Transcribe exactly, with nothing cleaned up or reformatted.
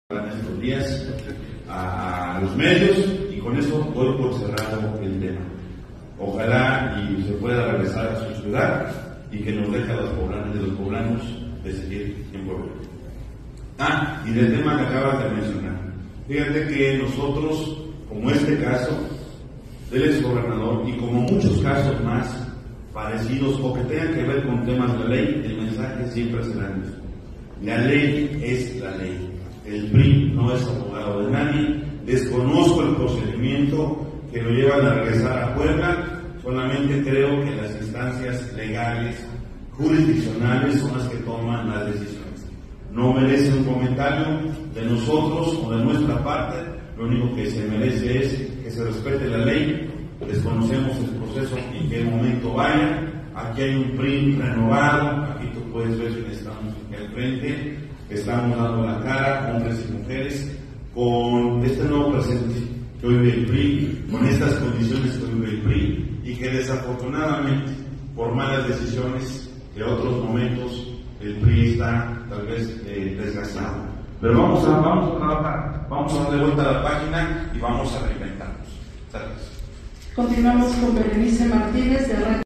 en estos días a, a los medios, y con eso doy por cerrado el tema. Ojalá y se pueda regresar a su ciudad y que nos deje a los poblanos, de los poblanos decidir en pueblo. Ah, y del tema que acabas de mencionar. Fíjate que nosotros, como este caso del exgobernador y como muchos casos más parecidos o que tengan que ver con temas de la ley, el mensaje siempre será el mismo. La ley es la ley. El P R I no es abogado de nadie. Desconozco el procedimiento que lo llevan a regresar a Puebla. Solamente creo que las instancias legales, jurisdiccionales, son las que toman las decisiones. No merece un comentario de nosotros o de nuestra parte. Lo único que se merece es que se respete la ley. Desconocemos el proceso en qué momento vaya. Aquí hay un P R I renovado. Aquí tú puedes ver quiénes estamos aquí al frente. Estamos dando la cara, hombres y mujeres, con este nuevo presente que hoy vive el P R I, con estas condiciones que hoy vive el P R I, y que desafortunadamente, por malas decisiones de otros momentos, el P R I está tal vez eh, desgastado. Pero vamos a, vamos a trabajar, vamos a darle vuelta a la página y vamos a reinventarnos. Gracias. Continuamos con Berenice Martínez de